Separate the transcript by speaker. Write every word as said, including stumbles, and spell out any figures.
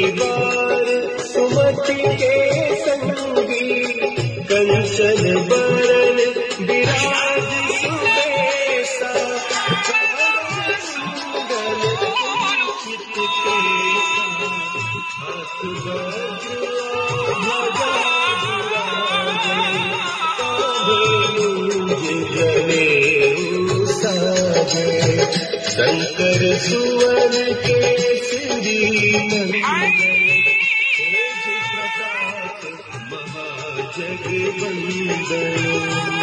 Speaker 1: बार सुमति के संगी कंचन बरन विराज सुबेसा चित हाथ शंकर सुवन केसरी प्रताप महाजगवंदन।